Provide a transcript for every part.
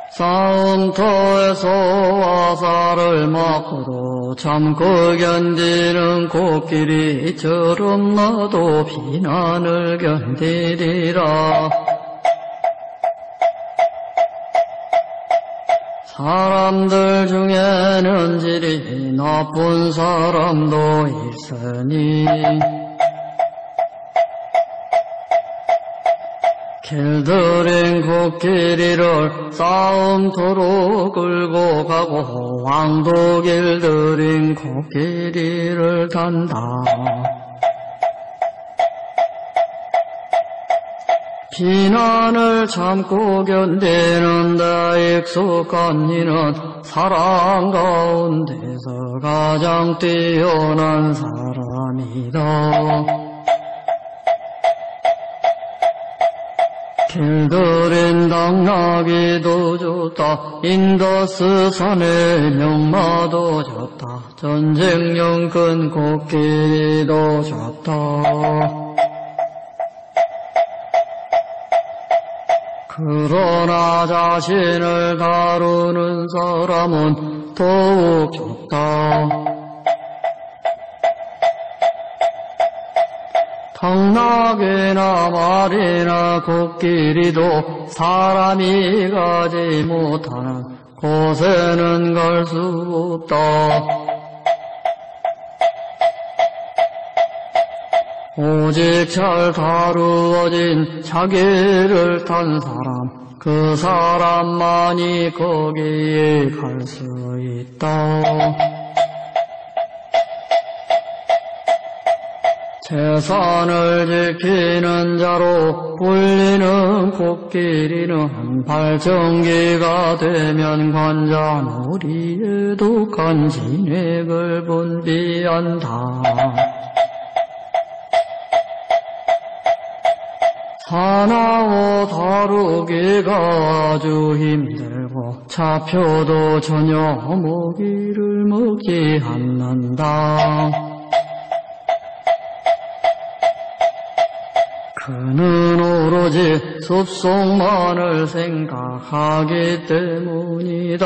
싸움터에서 화살을 맞고도 참고 견디는 코끼리처럼 나도 비난을 견디리라. 사람들 중에는 질이 나쁜 사람도 있으니 길들인 코끼리를 싸움터로 끌고 가고 왕도 길들인 코끼리를 탄다. 비난을 참고 견디는 데 익숙한 이는 사람 가운데서 가장 뛰어난 사람이다. 길들인 당나귀도 좋다. 인더스 산의 명마도 좋다. 전쟁용 큰 코끼리도 좋다. 그러나 자신을 다루는 사람은 더욱 좋다. 당나귀나 말이나 코끼리도 사람이 가지 못하는 곳에는 갈 수 없다. 오직 잘 다루어진 자기를 탄 사람, 그 사람만이 거기에 갈 수 있다. 재산을 지키는 자로 불리는 코끼리는 발정기가 되면 관자놀이에 독한 진액을 분비한다. 사나워 다루기가 아주 힘들고 잡혀도 전혀 먹이를 먹지 않는다. 그는 오로지 숲속만을 생각하기 때문이다.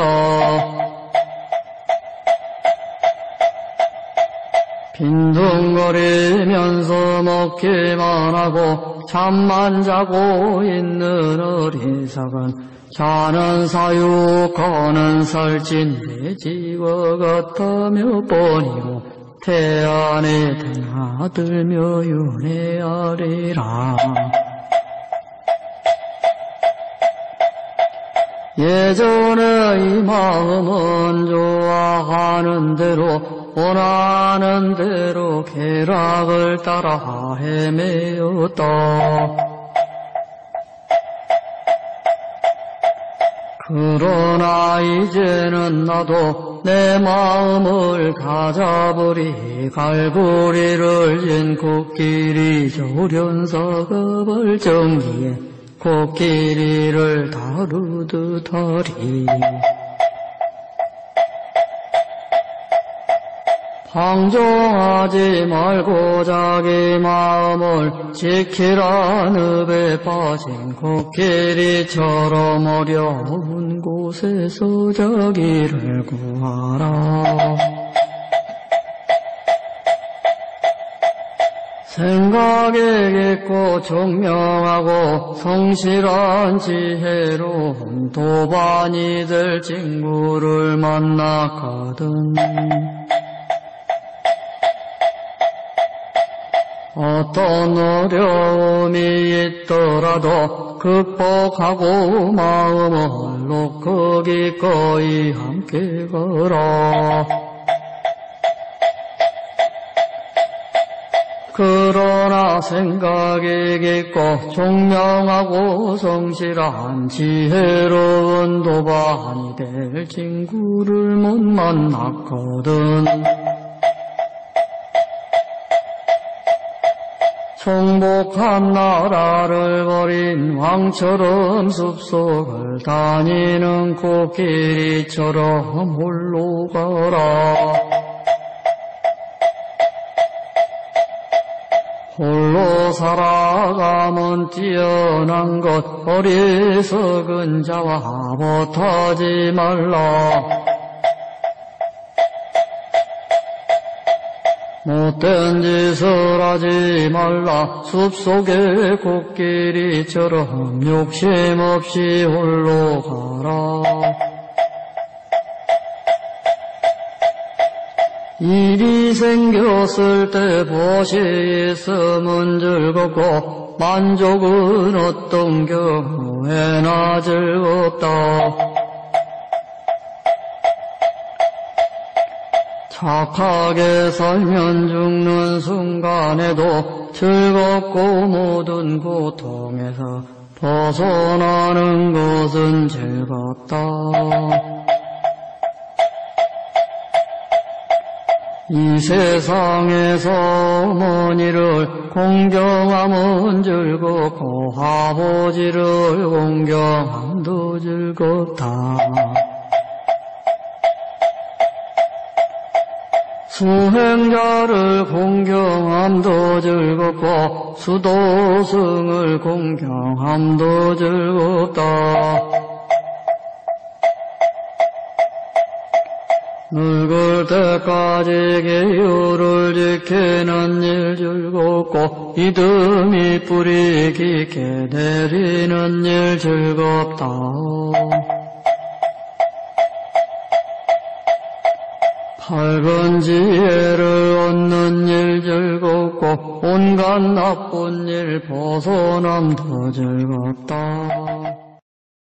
빈둥거리면서 먹기만 하고 잠만 자고 있는 어리석은 자는 사육하는 살찐 돼지와 같아 몇 번이고 태안에 드나들며 윤회하리라. 예전에 이 마음은 좋아하는 대로 원하는 대로 쾌락을 따라 헤매었다. 그러나 이제는 나도 내 마음을 가져버리 갈고리를 진 코끼리 조련사가 발정기에 코끼리를 다루듯 하리. 방종하지 말고 자기 마음을 지키라. 늪에 빠진 코끼리처럼 어려운 곳에서 자기를 구하라. 생각에 깊고 총명하고 성실한 지혜로운 도반이 될 친구를 만났거든. 어떤 어려움이 있더라도 극복하고 마음을 놓고 기꺼이 함께 가라. 그러나 생각이 깊고 총명하고 성실한 지혜로운 도반이 될 친구를 못 만났거든. 총복한 나라를 버린 왕처럼 숲속을 다니는 코끼리처럼 홀로 가라. 홀로 살아가면 뛰어난 것 어리석은 자와 못하지 말라. 못된 짓을 하지 말라. 숲속의 코끼리처럼 욕심 없이 홀로 가라. 일이 생겼을 때 보시 있으면 즐겁고 만족은 어떤 경우에나 즐겁다. 착하게 살면 죽는 순간에도 즐겁고 모든 고통에서 벗어나는 것은 즐겁다. 이 세상에서 어머니를 공경하면 즐겁고 아버지를 공경함도 즐겁다. 수행자를 공경함도 즐겁고 수도승을 공경함도 즐겁다. 늙을 때까지 계율을 지키는 일 즐겁고 믿음이 뿌리 깊게 내리는 일 즐겁다. 밝은 지혜를 얻는 일 즐겁고 온갖 나쁜 일 벗어남도 즐겁다.